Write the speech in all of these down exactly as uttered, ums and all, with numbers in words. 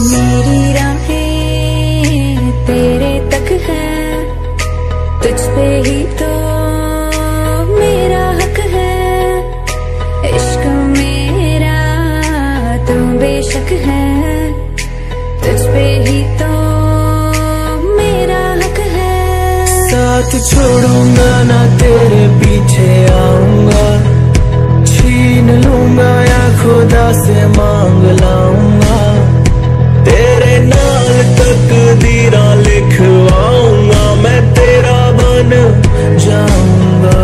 मेरी राहें तेरे तक है, तुझ पे ही तो मेरा हक है। इश्क मेरा तू बेशक है, तुझ पे ही तो मेरा हक है। साथ छोड़ूंगा ना तेरे पीछे आऊंगा, छीन लूंगा या खुदा से मांग लाऊंगा। तेरे नाल तकदीरां लिखवाऊंगा, मैं तेरा बन जाऊंगा,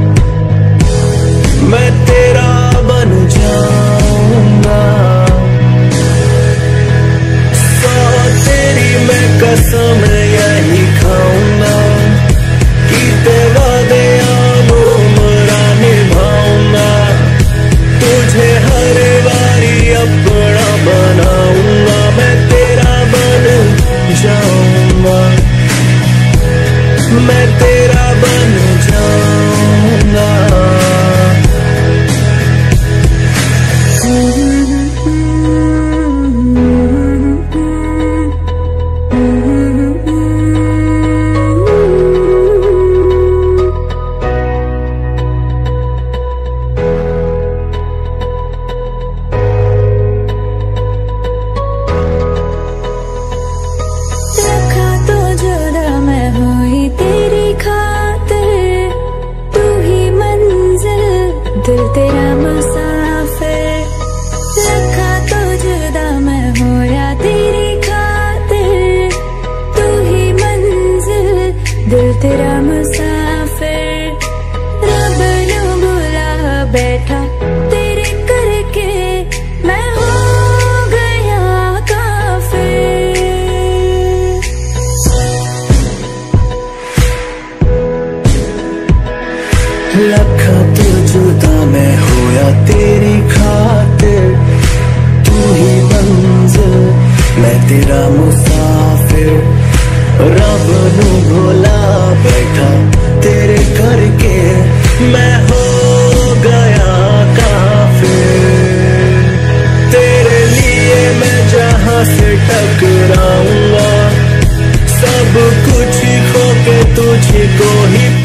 मैं तेरा बन जाऊंगा। सौ तेरी मैं कसम यही खाऊंगा, कीते वादे उम्र निभाऊंगा। तुझे हर बारी अपना बनाऊंगा, मैं तेरा बन जाऊंगा, मैं तेरा बन जाऊंगा। दिल तेरा मुसाफिर, रखा तो जुदा मैं होया तेरी खातिर। तू ही मंजिल, दिल तेरा मुसाफिर। रब नू बुला बैठा तेरे करके, मैं हो गया काफिर। लखा तो जुदा मैं होया तेरी खातिर। तू ही मंजिल, मैं तेरा मुसाफिर। रब नू भुला बैठा तेरे करके, मैं हो गया काफिर। तेरे लिए मैं जहां से टकराऊंगा, सब कुछ खो के तुझको ही